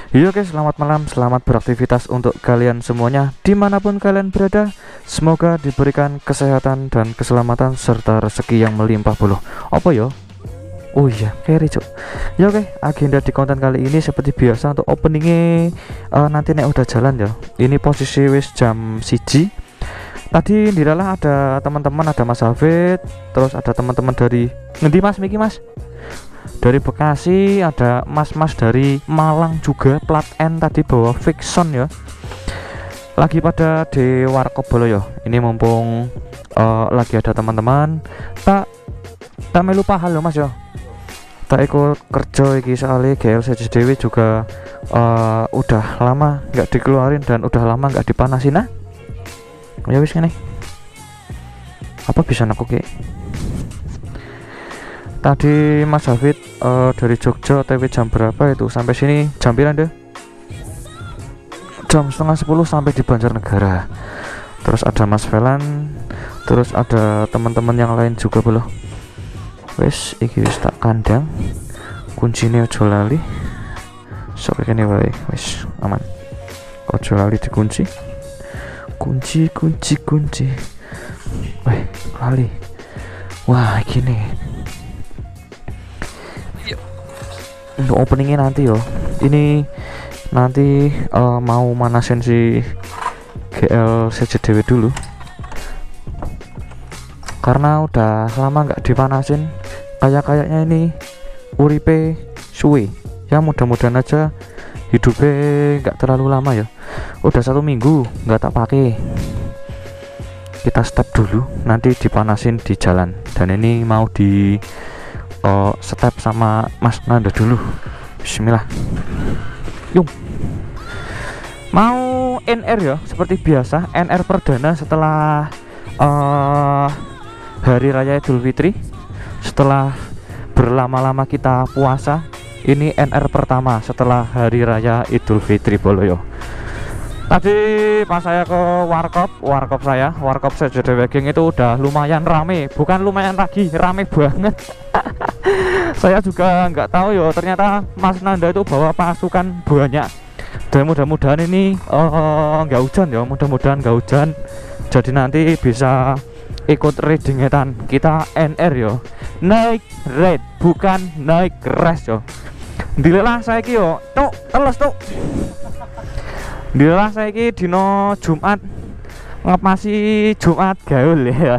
Iya oke, selamat malam, selamat beraktivitas untuk kalian semuanya dimanapun kalian berada. Semoga diberikan kesehatan dan keselamatan serta rezeki yang melimpah buluh. Apa yo? Oh iya, carry cuk. Ya oke, agenda di konten kali ini seperti biasa untuk openingnya nanti nek udah jalan ya. Ini posisi wis jam 1. Tadi diralah ada teman-teman, ada Mas Hafid, terus ada teman-teman dari ngendi Mas Miki Mas? Dari Bekasi, ada mas-mas dari Malang juga, plat N tadi bawa Fixon ya. Lagi pada di warkop bolo ya. Ini mumpung lagi ada teman-teman. Tak melu pahal loh Mas ya. Tak ikut kerja iki soalnya GL CCDW juga udah lama nggak dikeluarin dan udah lama nggak dipanasin nah. Ya wis ngene. Apa bisa aku ki? Tadi Mas Hafid dari Jogja TW jam berapa itu sampai sini jam berapa deh? Jam 9:30 sampai di Banjarnegara. Terus ada Mas Velan, terus ada teman-teman yang lain juga belum. Wes iki wis tak kandang. Kuncine ojo lali. Sok kene wae wis aman. Ojo lali dikunci. Kunci. Weh, lali. Wah, gini. Untuk openingnya nanti yo, ini nanti mau manasin si GL CCDW dulu karena udah lama nggak dipanasin. Kayaknya ini uripe suwe ya, mudah-mudahan aja hidupnya nggak terlalu lama ya. Udah 1 minggu nggak tak pakai, kita step dulu nanti dipanasin di jalan. Dan ini mau di step sama Mas Nanda dulu. Bismillah. Yuk. Mau NR ya seperti biasa, NR perdana setelah Hari Raya Idul Fitri. Setelah berlama-lama kita puasa, ini NR pertama setelah Hari Raya Idul Fitri boloyo. Tadi pas saya ke warkop CCDW Geng itu udah lumayan rame, bukan lumayan lagi, rame banget. Saya juga nggak tahu ya, ternyata Mas Nanda itu bawa pasukan banyak. Dan mudah-mudahan ini nggak hujan ya, mudah-mudahan nggak hujan. Jadi nanti bisa ikut raidingetan kita NR yo, naik raid bukan naik race yo. Dilelah saya ki yo, tuk teles tuk. Dilelah saya ki dino Jumat ngepasi Jumat gaul ya.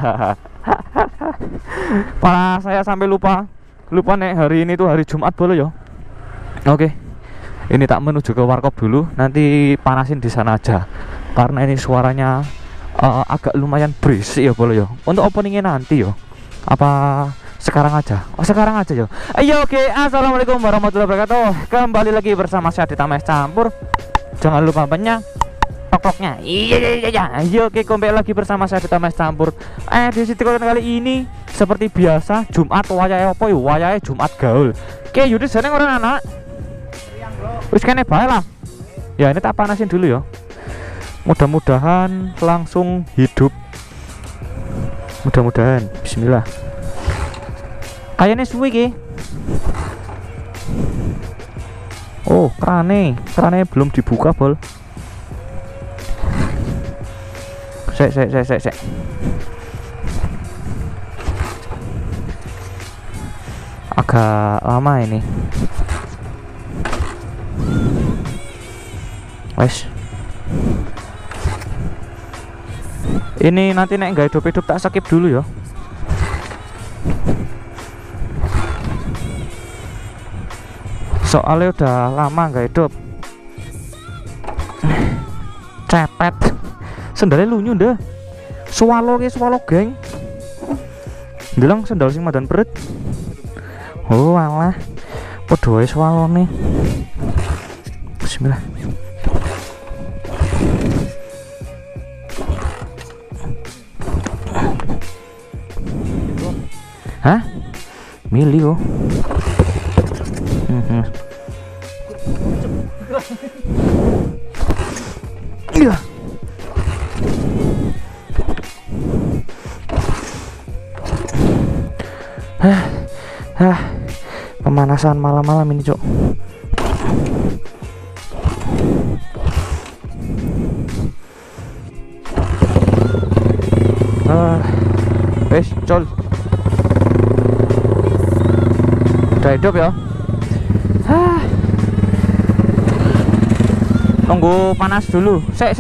Pas saya sampai lupa nih hari ini tuh hari Jumat boleh ya. Oke. Ini tak menuju ke warkop dulu, nanti panasin di sana aja. Karena ini suaranya agak lumayan berisik ya boleh ya. Untuk openingnya nanti yo. Apa sekarang aja? Oh sekarang aja yo. Ayo oke. Assalamualaikum warahmatullahi wabarakatuh. Kembali lagi bersama saya di Tamas Campur. Jangan lupa banyak pokoknya. Iya. Ayo oke, kembali lagi bersama saya di Tamas Campur. Di situ kali ini seperti biasa Jumat wayahe apa ya? Wayahe Jumat gaul. Oke, yaudah sana orang anak. Wis kene bae lah. Ya ini tak panasin dulu ya. Mudah-mudahan langsung hidup. Mudah-mudahan. Bismillah. Kayaknya suwi ki. Oh, krane belum dibuka bol. Sek. Agak lama ini. Wes. Ini nanti nek nggak hidup tak skip dulu ya. Soalnya udah lama nggak hidup. Cepet. Sendalnya lunyu dah. Swallow geng. Bilang sendal sing madan perut. Oh alah. Podo wae swallow nih. Bismillah. Hah? Milih oh. Iya. Pemanasan malam-malam ini, Cok. Wes, col. Udah hidup ya. Tunggu panas dulu. Sek.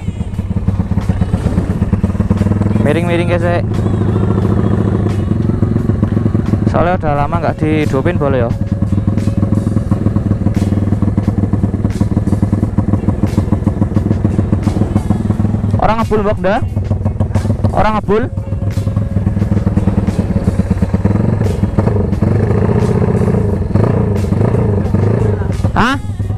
Miring-miring guys, sek. Soalnya udah lama nggak dihidupin, boleh ya. Orang ngebul bok dah. Orang ngebul. Hah?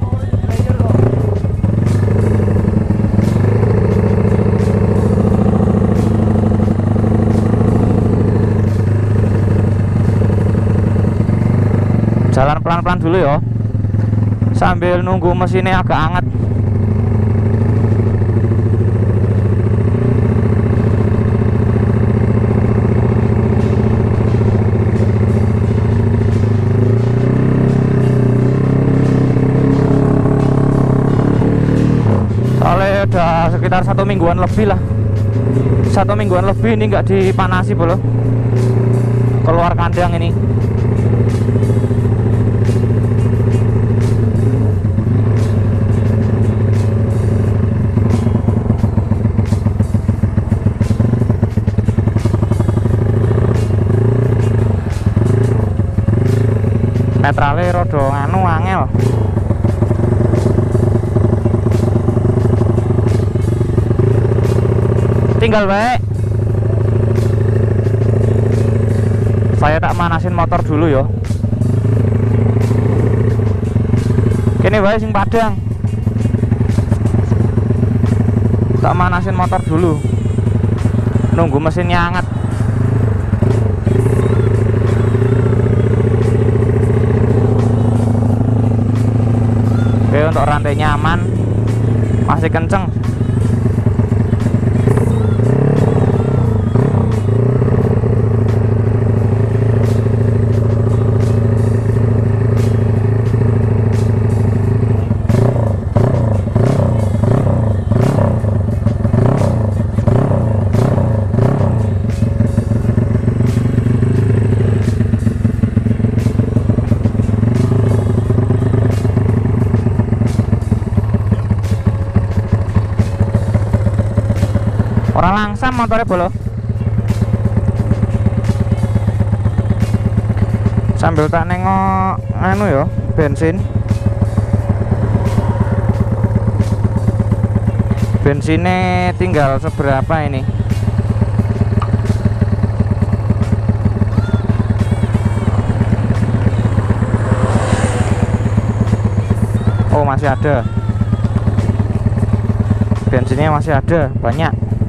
Jalan pelan-pelan dulu ya, sambil nunggu mesinnya agak hangat. Soalnya udah sekitar 1 mingguan lebih lah, 1 mingguan lebih ini nggak dipanasi bolo, keluar kandang ini. Netrale rodo nganu angel. Tinggal baik. Saya tak manasin motor dulu ya. Kini baik sing padang. Tak manasin motor dulu. Nunggu mesinnya hangat. Oke, untuk rantai nyaman, masih kenceng. Orang langsam motornya bolo. Sambil tak nengok anu ya, bensin. Bensinnya tinggal seberapa ini? Oh, masih ada. Bensinnya masih ada, banyak.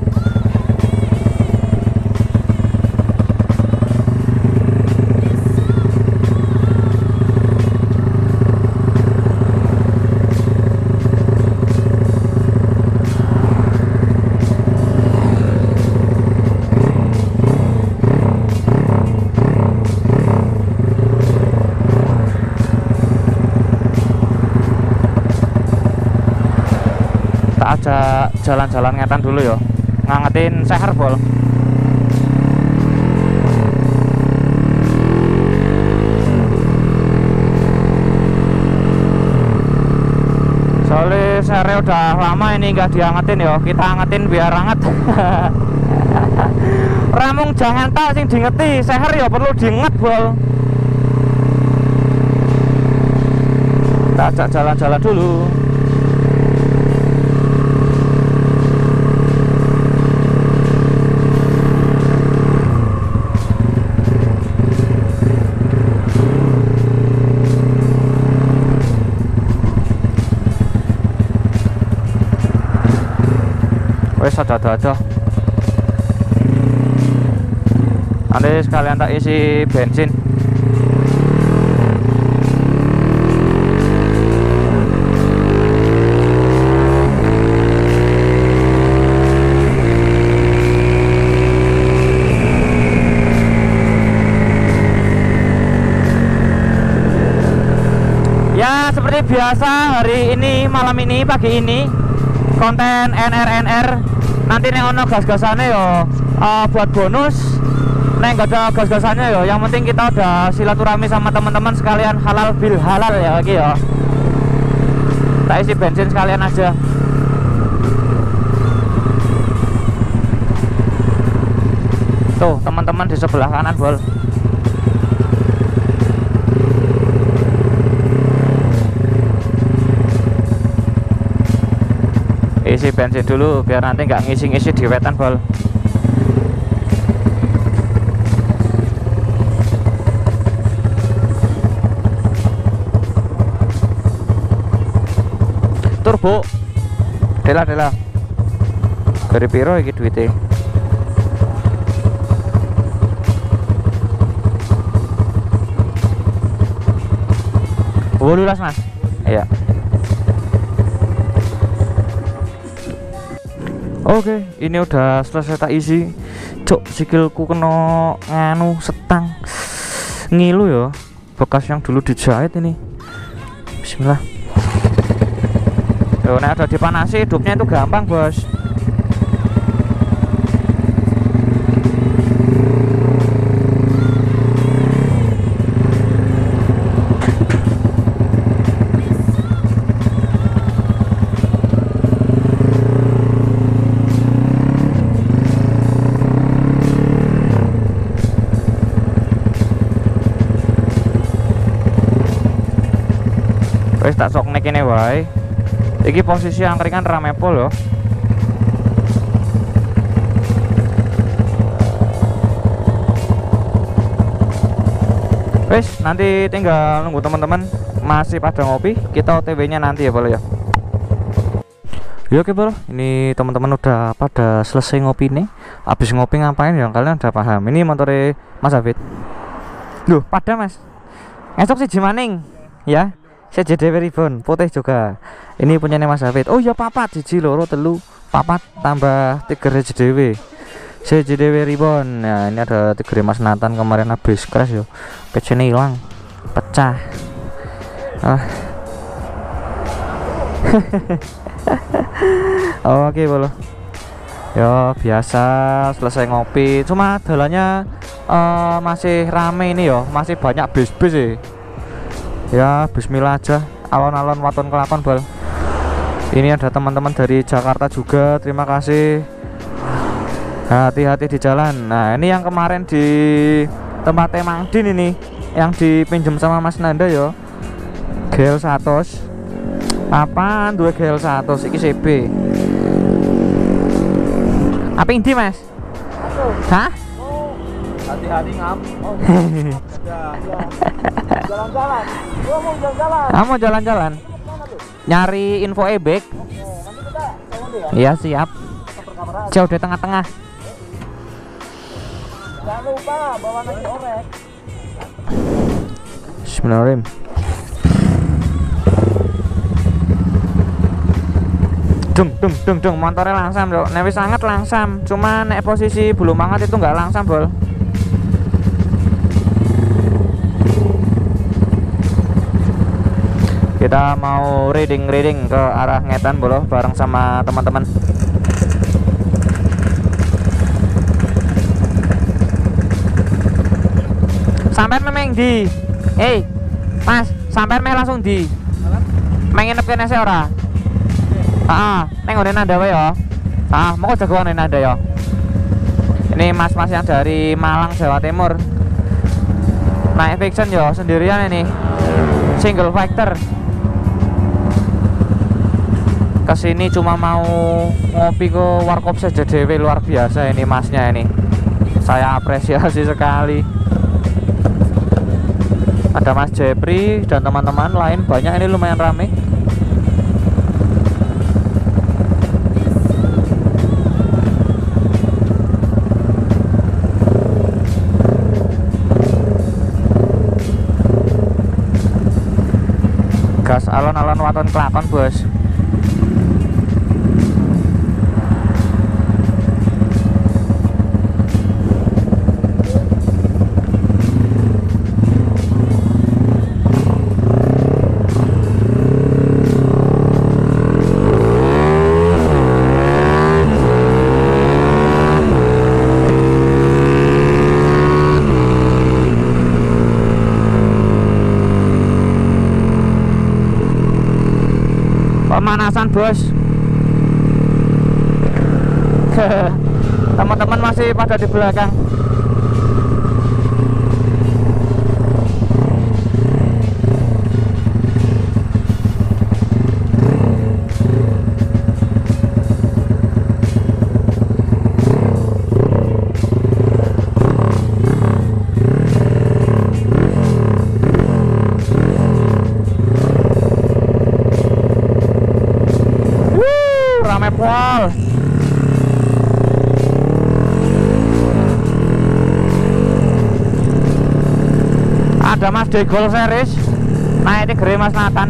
Tak ajak jalan-jalan ngetan dulu ya, ngangetin seher bol. Soalnya sehernya udah lama ini nggak diangetin ya, kita angetin biar hangat. Ramung jangan tak sing diingeti, seher ya perlu diinget bol. Tak ajak jalan-jalan dulu. Wes ada. Nanti sekalian tak isi bensin. Ya seperti biasa hari ini, malam ini, pagi ini konten NR. Nanti nih ono gas-gasane yo buat bonus Neng gak ada gas-gasannya ya. Yang penting kita udah silaturahmi sama teman-teman sekalian halal bil halal ya lagi ya. Tak isi bensin sekalian aja. Tuh teman-teman di sebelah kanan bol. Isi bensin dulu biar nanti nggak ngisi-ngisi di wetan bol. Turbo dela dari piro iki duitnya? 12 mas. Iya. Oke, ini udah selesai tak isi. Cok, sikilku kena nganu setang ngilu ya, bekas yang dulu dijahit ini. Bismillah. Loh, nah udah dipanasi hidupnya itu gampang bos. Wes tak sok nek ini wae. Iki posisi angkringan rame pol loh. Wes nanti tinggal nunggu teman-teman masih pada ngopi, kita OTW-nya nanti ya bol ya. Ya oke bol, ini teman-teman udah pada selesai ngopi nih. Habis ngopi ngapain ya? Kalian udah paham. Ini motornya Mas Hafid. Loh, pada Mas. Esok sih maning ya. CJDW Ribbon putih juga. Ini punyanya Mas Hafid. Oh ya papat, siji loro telu papat tambah 3 CJDW Ribbon. Nah ini ada 3 Mas Nathan kemarin habis crash yo. PC-nya hilang, pecah. Oke bolo. Ya biasa selesai ngopi. Cuma dalannya masih rame ini yo, masih banyak bis-bis sih. Ya bismillah aja, alon-alon waton kelakon bal. Ini ada teman-teman dari Jakarta juga, terima kasih. Hati-hati di jalan. Nah ini yang kemarin di tempatnya Mang Din ini, yang dipinjam sama Mas Nanda yo. GL 100. Apaan dua GL 100 iki CB. Apa ini Mas? Hah? Hati-hati ngam. Jalan-jalan. Gua mau jalan-jalan. Kamu jalan-jalan. Nyari info ebek. Nanti kita tolong ya. Iya siap. Jauh di tengah-tengah. Jangan lupa bawa nasi orek. Bismillahirrahmanirrahim. Dung motornya langsam dong. Nek wis sangat langsam. Cuma nek posisi belum banget itu nggak langsam bol. Kita mau reading ke arah Ngetan bolo bareng sama teman-teman. Sampai memang di Mas, sampai langsung di menginep kene se ora? Neng ngene nanda wae ya. Mau jagoan nanda ya. Ini mas-mas yang dari Malang Jawa Timur. Naik fiction ya sendirian ini. Single factor. Kesini cuma mau ngopi ke warkop CJDW, luar biasa ini masnya ini. Saya apresiasi sekali. Ada Mas Jepri dan teman-teman lain banyak, ini lumayan rame. Gas alon-alon waton kelakon bos. Pemanasan bos. Teman-teman masih pada di belakang. Rame pol. Ada Mas Degol series naik di Gere Mas Nathan.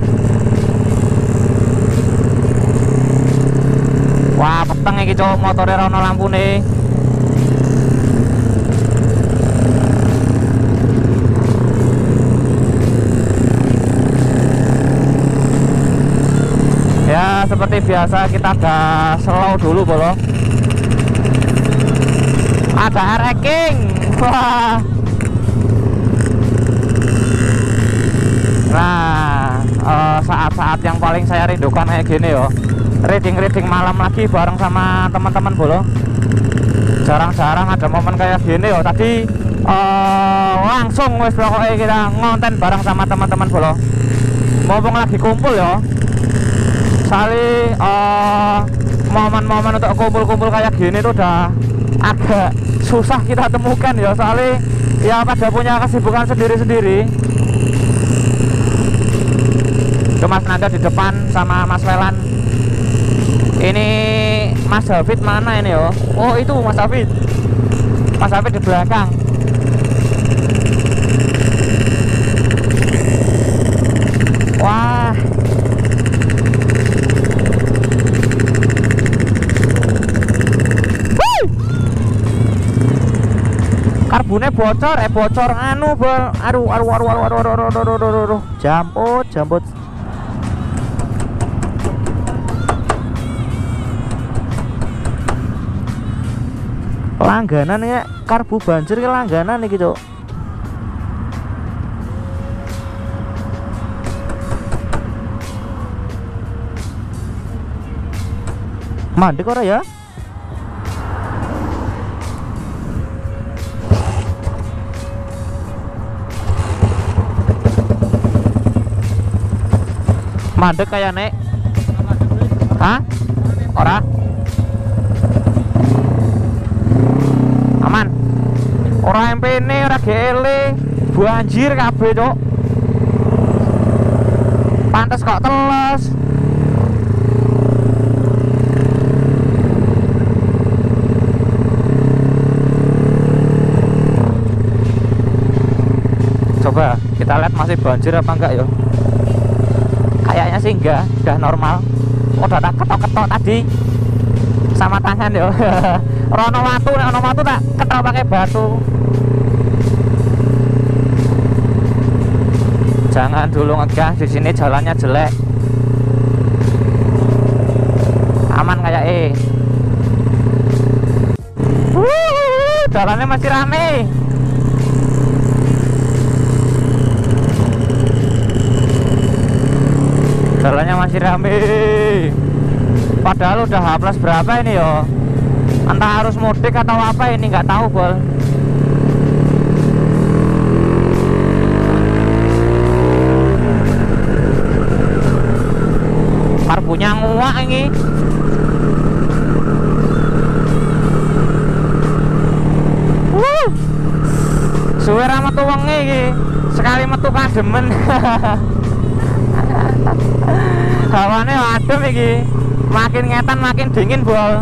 Wah peteng iki cowok motornya rono lampu nih. Ya seperti biasa kita agak slow dulu bolo. Ada R-King. Wah. Nah saat-saat yang paling saya rindukan kayak gini yo, reading malam lagi bareng sama teman-teman bolo. Jarang-jarang ada momen kayak gini yo. Tadi langsung wes pokoknya kita ngonten bareng sama teman-teman bolo. Mumpung lagi kumpul yo. Sali momen-momen untuk kumpul-kumpul kayak gini tuh udah agak susah kita temukan ya, soalnya ya pada punya kesibukan sendiri-sendiri. Mas Nanda di depan sama Mas Welan. Ini Mas David mana ini yo? Oh itu Mas David. Mas David di belakang. Wah. Karbonnya bocor, anu bol, aduh, jambut. Langganan ya, karbu banjir ke langganan nih gitu. Mandek ora ya? Mandek kayak nek. Hah? Ora? Aman. Ora MP-ne, ora GL, banjir kabeh, Cuk. Pantes kok teles. Coba kita lihat masih banjir apa enggak ya. Kayaknya sih enggak, udah normal. Udah tak ketok-ketok tadi sama tangan yo. Rono watu tak ketok pakai batu. Jangan dulu ngegas, di sini jalannya jelek. Aman kayak jalannya masih rame. Jalannya masih rame. Padahal udah H+ berapa ini yo. Entah harus mudik atau apa ini nggak tahu bol. Karbunya nguak ini. Suwe ra metu wenge iki. Sekali metu kademen. Hawane adem iki. Makin ngetan makin dingin bol.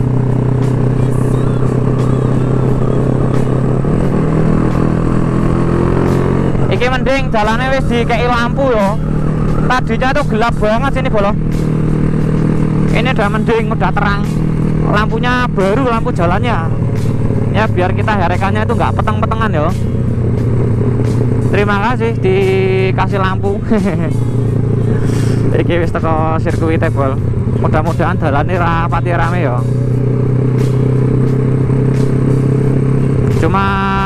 Iki mending jalannya wis dikei lampu yo. Tadinya tuh gelap banget sini bolo. Ini udah mending, udah terang. Lampunya baru, lampu jalannya. Ya biar kita herekannya itu nggak peteng-petengan yo. Terima kasih dikasih lampu. Iki wis teko sirkuit bol. Mudah-mudahan jalannya rapati rame yo. Cuma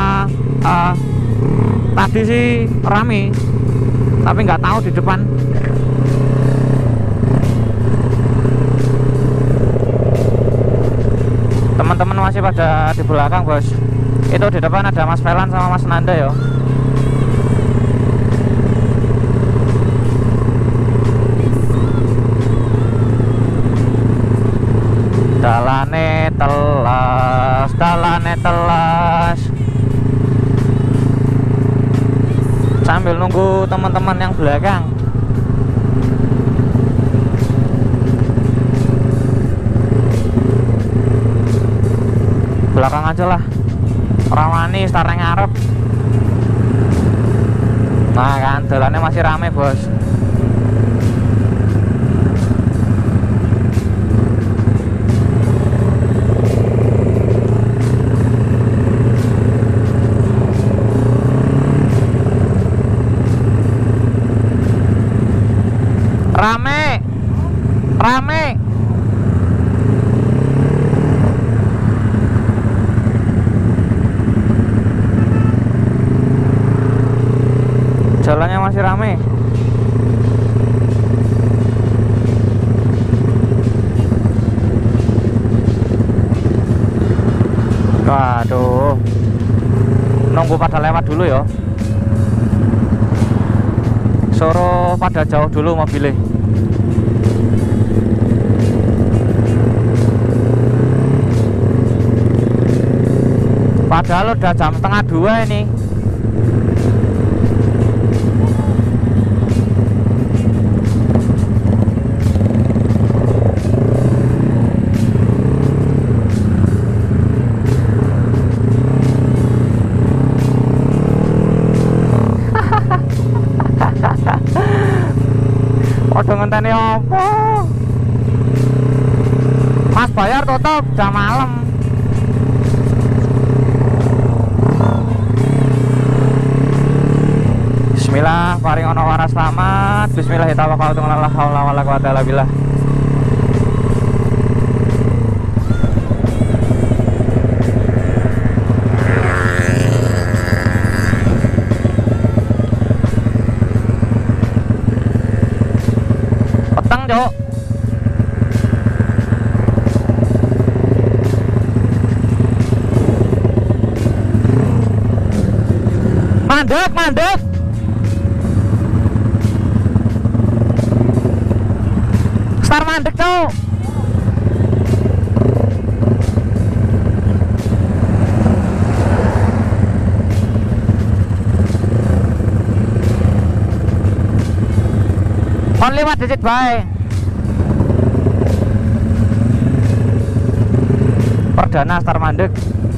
tadi sih rame, tapi nggak tahu di depan. masih pada di belakang bos. Itu di depan ada Mas Velan sama Mas Nanda ya. Dalane telas sambil nunggu teman-teman yang belakang. Belakang aja lah, rawani starting ngarep. Nah kan, jalannya masih rame bos. Rame. Jalannya masih rame. Waduh, nunggu pada lewat dulu ya. Suruh pada jauh dulu mobilnya. Padahal udah jam setengah 2 ini. Waduh ngenteni apa? Mas bayar tutup jam malam. Bismillah, paring ono waras selamat. Bismillahirrahmanirrahim. La haula wala quwata illa billah. Petang, Cok. Mandek. Star mandek, Cok. On 5 digit bae. Perdana star mandek.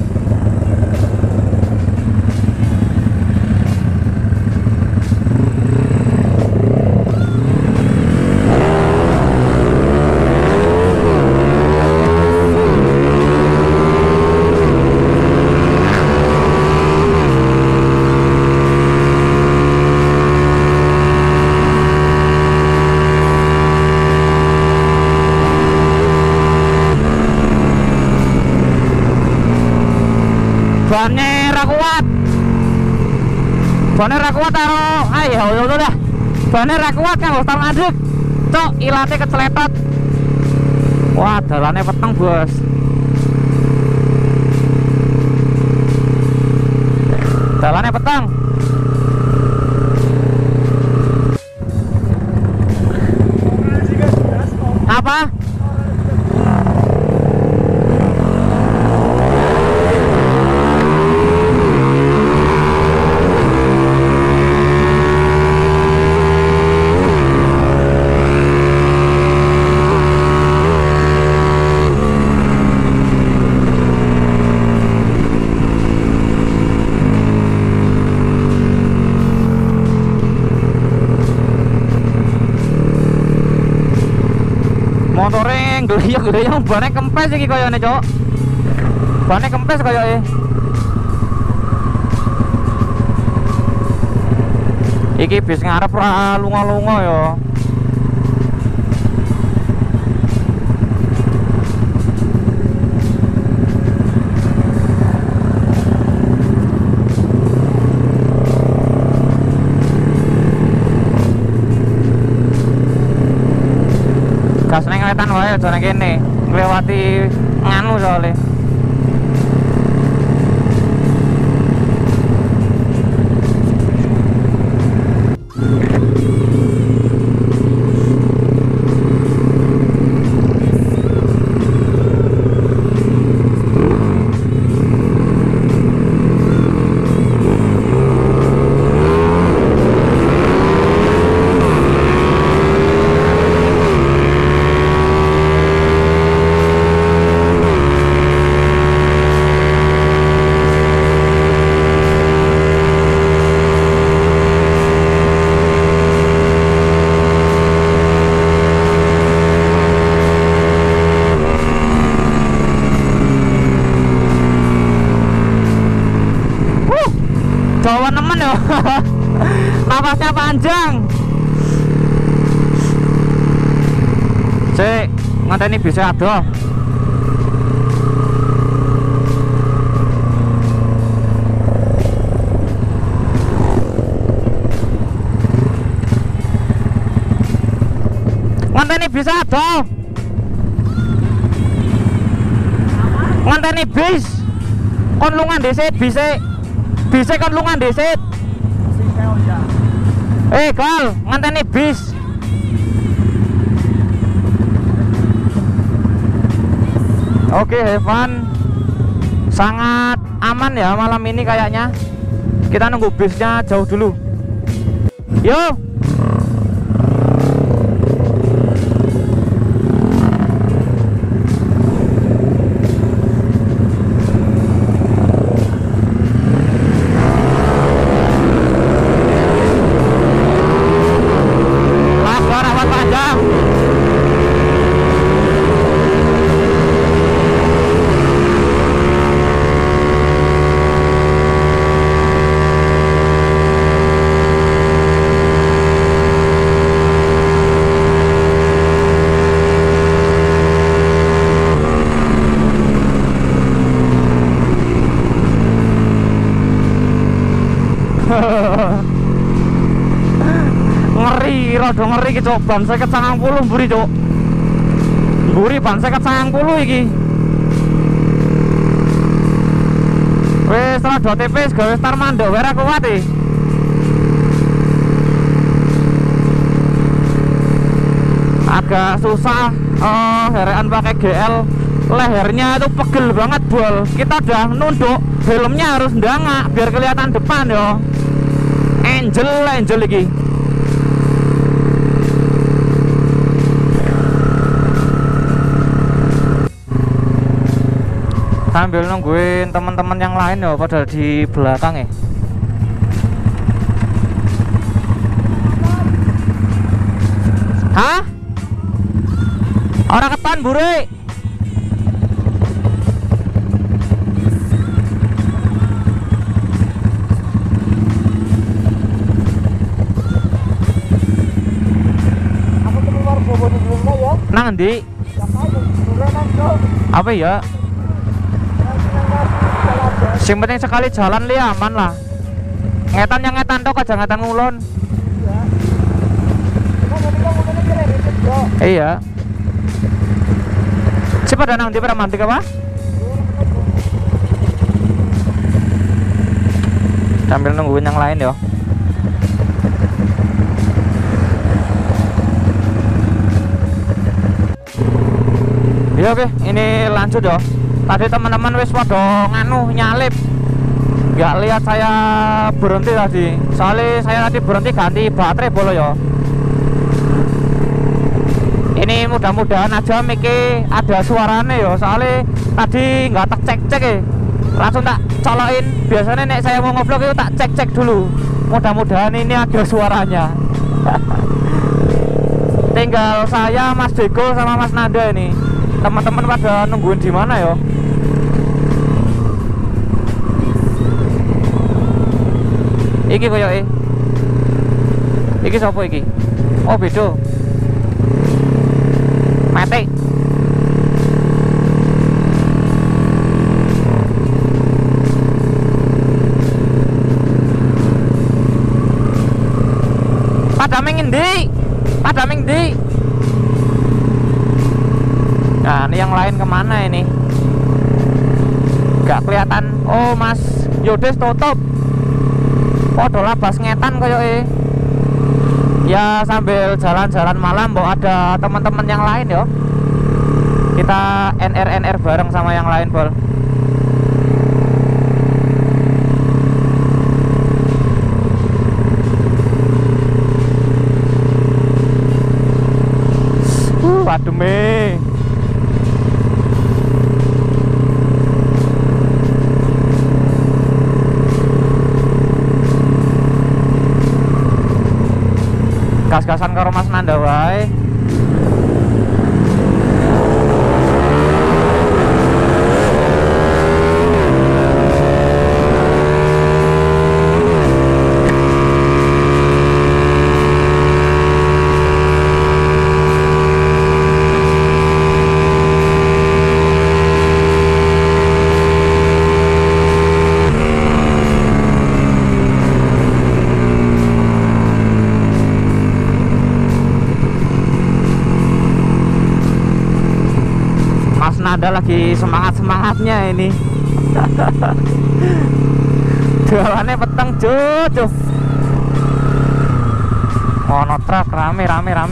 Bannya ra kuat taro. Ayo udah. Bannya ra kuat kan star mandek. Cok, ilate keceletot. Wah, dalannya peteng, Bos. Dalannya peteng. Apa? Motoreng gleyong bannya kempes iki koyone, Cok. Bannya kempes koyoke. Iki bis ngarep ra lunga-lunga ya. Gas neng wetan wae aja nang kene. Nglewati nganu soalnya. ngenteni bisa adoh. Ngenteni bisa adoh. Ngenteni bis. Kon lungan dhisik bisa. Bisa kon lungan dhisik. Kal, ngenteni bis. Oke, Evan. Sangat aman ya malam ini kayaknya. Kita nunggu bisnya jauh dulu. Yo. Ngeri, rada ngeri iki cok. Ban 50-90 mburi cok. Mburi ban 50-90 iki. Wes rada tipis gawe star mandek wae ra kuat iki. Agak susah herekan pakai GL. Lehernya itu pegel banget bol. Kita udah nunduk, helmnya harus ndangak biar kelihatan depan yo. Angel iki. Sambil nungguin teman-teman yang lain ya pada di belakang ya. Hah? Orang keton buri. Nang ndi? Apa ya? Sing penting sekali jalan li aman lah. Ngetan yang ngetan tok aja ngetan ngulon. Iya. Si pada nang ndi pada mantik apa? Sambil nungguin yang lain yo. Ya oke, ini lanjut ya. Tadi teman-teman wis pada nganu nyalip. Nggak lihat saya berhenti tadi. Soalnya saya tadi berhenti ganti baterai bolo ya. Ini mudah-mudahan aja Miki ada suaranya ya. Soalnya tadi nggak tak cek-cek ya. Langsung tak colokin. Biasanya nek saya mau ngevlog itu tak cek-cek dulu. Mudah-mudahan ini ada suaranya. Tinggal saya, Mas Deko sama Mas Nanda ini. Teman-teman pada nungguin di mana yo? Iki koyo iki sapa iki? Oh beda. Mati. Pada mengendi? Pada mengendi? Nah ini yang lain kemana ini? Gak kelihatan. Oh Mas Yodes tutup. Podo labas ngetan koyo ya sambil jalan-jalan malam mbok ada teman-teman yang lain yo. Kita NR bareng sama yang lain bol. Waduh me. Gas-gasan karo Mas Nanda wae. Nanda lagi semangat-semangatnya ini. Jualannya peteng cucu. Monotrak rame.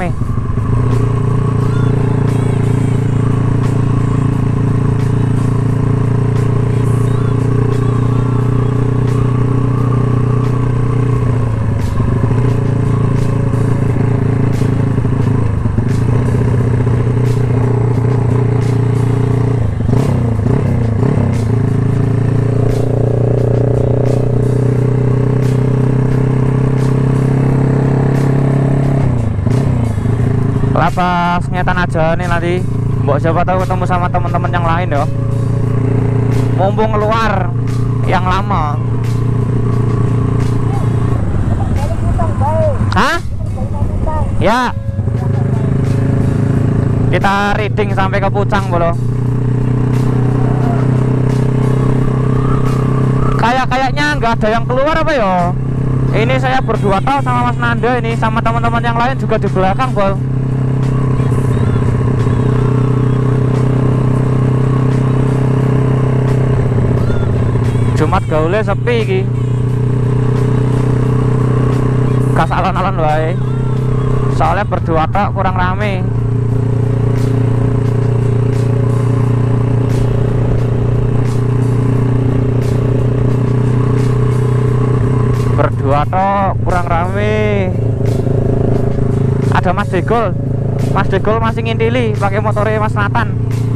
Pas ngetan aja nih nanti, mbok siapa tahu ketemu sama teman-teman yang lain ya. Mumpung keluar yang lama. Hah? Ya. Kita reading sampai ke Pucang bolo. Kayaknya nggak ada yang keluar apa ya? Ini saya berdua tahu sama Mas Nanda ini, sama teman-teman yang lain juga di belakang bol. Jumat gaule sepi iki. Kas alon-alon wae. Soalnya berdua tok kurang rame. Berdua tok kurang rame. Ada Mas Degol. Mas Degol masih ngintili pakai motornya Mas Nathan.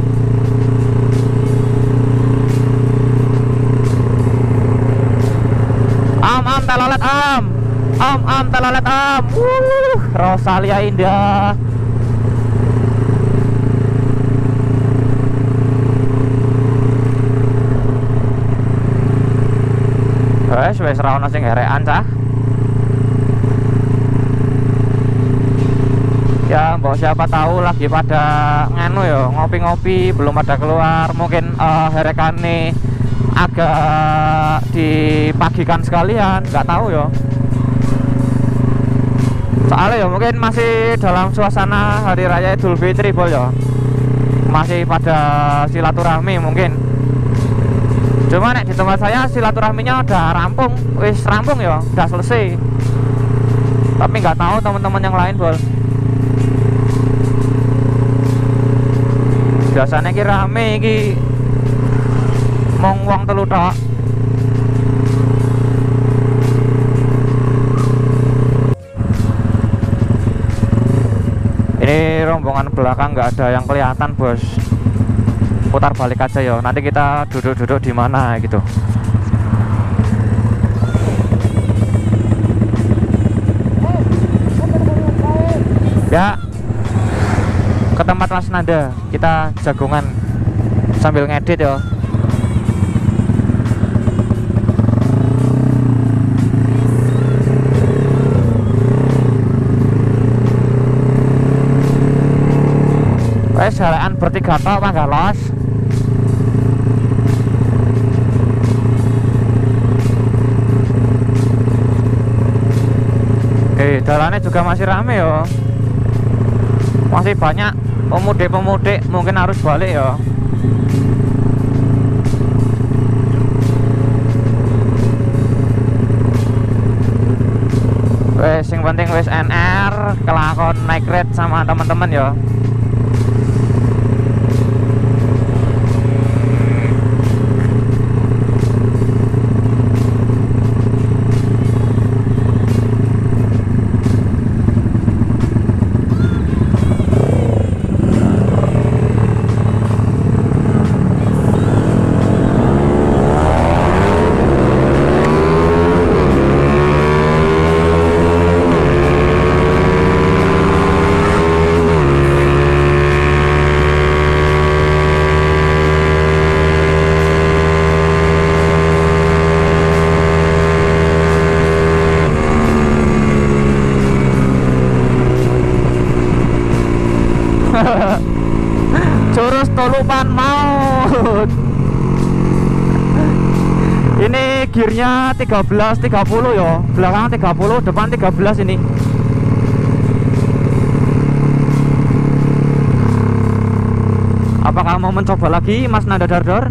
Am telolet am telolet am. Rosalia Indah. Wes ra ono sing herekan cah. Ya mbok siapa tahu lagi pada nganu ya, ngopi-ngopi belum ada keluar, mungkin herekane agak dipagikan sekalian, nggak tahu ya. Soalnya ya mungkin masih dalam suasana hari raya Idul Fitri bol ya, masih pada silaturahmi mungkin. Cuma nek di tempat saya silaturahminya udah rampung, wis rampung ya, udah selesai. Tapi nggak tahu teman-teman yang lain bol. Biasanya ki rame ki mong wong telu tok. Ini rombongan belakang nggak ada yang kelihatan bos. Putar balik aja ya. Nanti kita duduk-duduk di mana gitu. Ya. Ke tempat Mas Nanda, kita jagongan sambil ngedit ya. Wes jalan bertiga tok apa enggak los? Jalannya juga masih rame ya. Masih banyak pemudik-pemudik, mungkin harus balik ya. Wes yang penting wes NR kelakon naik rate sama teman-teman ya. Jurus tolupan maut. Ini gearnya 13-30 ya. Belakang 30, depan 13 ini. Apakah mau mencoba lagi Mas Nanda Dardor.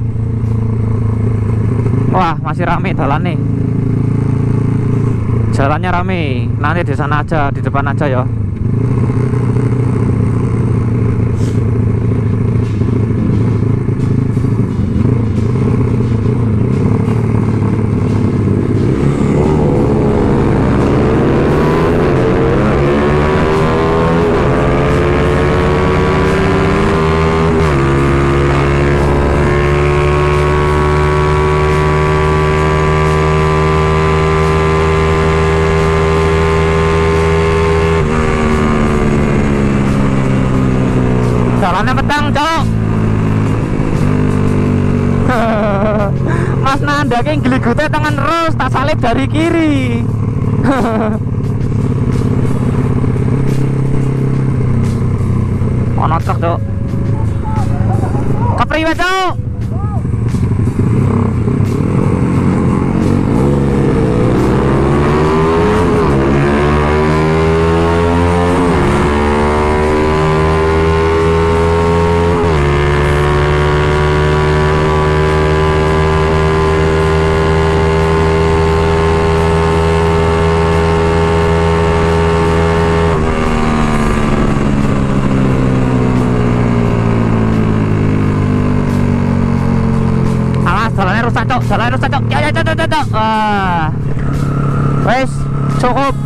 Wah, masih rame jalan nih. Jalannya rame. Nanti di sana aja, di depan aja ya. Jalannya petang, cok. Mas Nanda ki gligute tangan terus, tak salib dari kiri. Ono truk, cok. Kepriwe, cok? Jalan rusak, cok. Ya, cok. Wah. Wes cukup.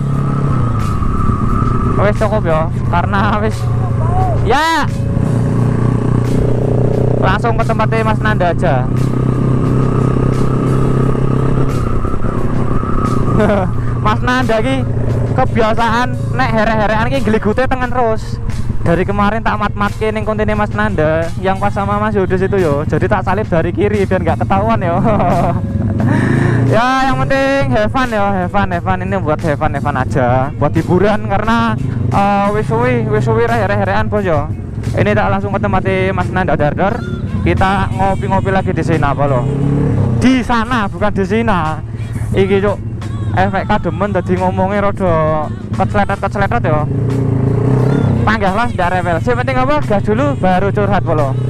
Wes cukup ya, karena wes ya. Langsung ke tempatnya Mas Nanda aja. Mas Nanda ki kebiasaan nek here-herean ki gligute tengen terus. Dari kemarin tak mat-matke ning kontene Mas Nanda yang pas sama Mas Yudus itu yo. Jadi tak salib dari kiri biar nggak ketahuan yo. Ya yang penting have fun yo, have fun ini buat have fun aja, buat hiburan karena wis suwi here-herean bos yo. Ini tak langsung ke tempatnya Mas Nanda Dardor. Kita ngopi-ngopi lagi di sini apa lo? Di sana bukan di sini. Iki cuk efek kademen tadi ngomongnya rada keceletot yo. Panggah lah sudah revel. Yang penting apa? Gas dulu baru curhat polo.